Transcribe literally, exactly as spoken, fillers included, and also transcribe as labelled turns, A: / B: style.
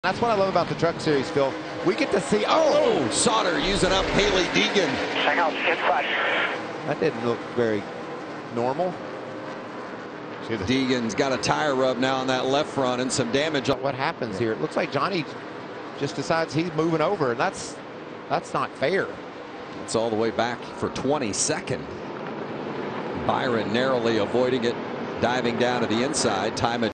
A: That's what I love about the Truck Series, Phil. We get to see. Oh,
B: oh Sauter using up Hailie Deegan.
C: Check out skid flash.
A: That didn't look very normal.
B: Deegan's got a tire rub now on that left front and some damage.
A: What happens here? It looks like Johnny just decides he's moving over, and that's that's not fair.
B: It's all the way back for twenty-second. Byron narrowly avoiding it, diving down to the inside. Time